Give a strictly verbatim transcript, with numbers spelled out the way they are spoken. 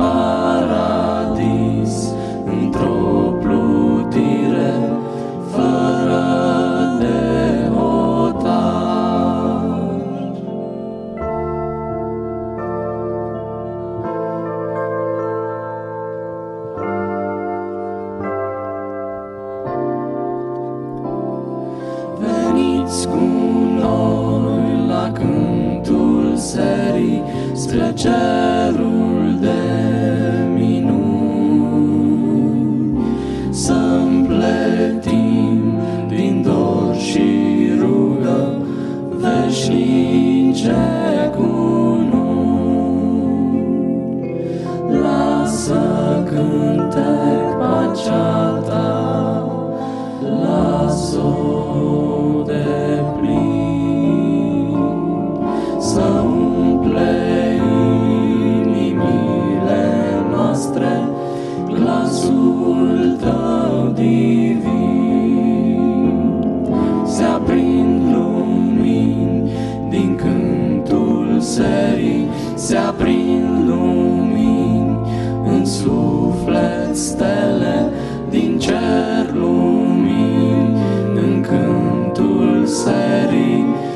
paradis, într-o plutire fără de hotar. Veniți cu noi la cântul serii spre cerul de minuni, să împletim din dor și rugă veșnice cununi. Lasă cântec pacea ta, lasă-o de plin, să umple inimile noastre glasul tău divin. Se aprind lumini din cântul serii, se aprind lumini în suflet, stele din cer lumini în cântul serii.